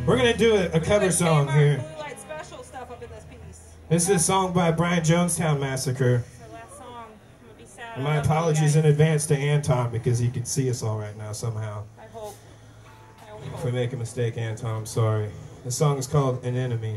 We're gonna do a cover song here. Blue Light Special stuff up in this piece. This is a song by Brian Jonestown Massacre. It's our last song. I'm gonna be sad. And my apologies in advance to Anton because he can see us all right now somehow. I hope. I only If hope. we make a mistake, Anton, I'm sorry. The song is called An Enemy.